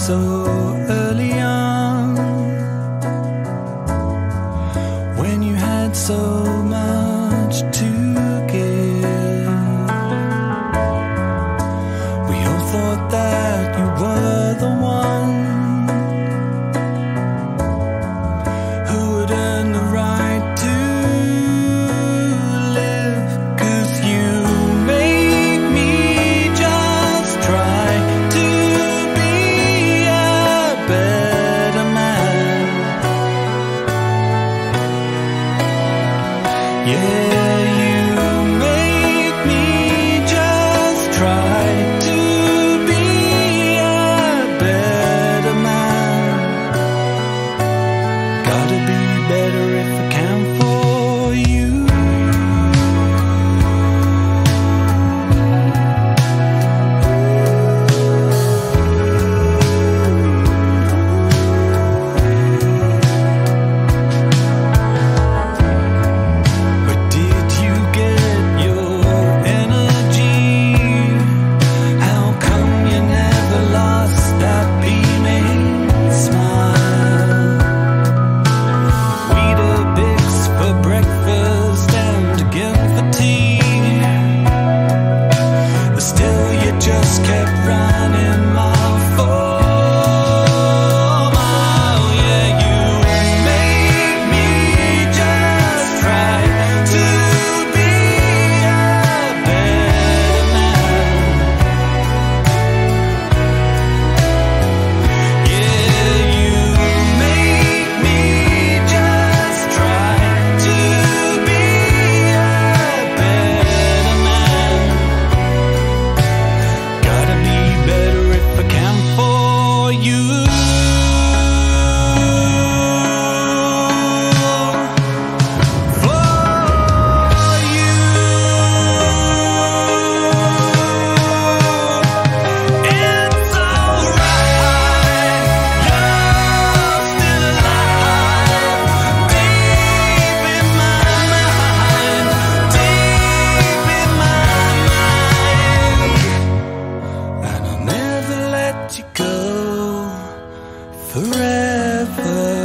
so early on, when you had so much to give. We all thought that you were the one who would earn the right to live, 'cause you make me just try to be a better man. Yeah, you make me just try to be a better man. Gotta be better if I can for you. Where did you get your energy? How come you never lost that beaming smile? Weetabix for breakfast and again for tea. Still you just kept running mile for mile. Yeah, you make me just try to be a better man. Yeah, you make me just try to be a better man. Gotta be better if I can for you. For you. It's alright, you're still alive, deep in my mind, deep in my mind. And I'll never let you go forever.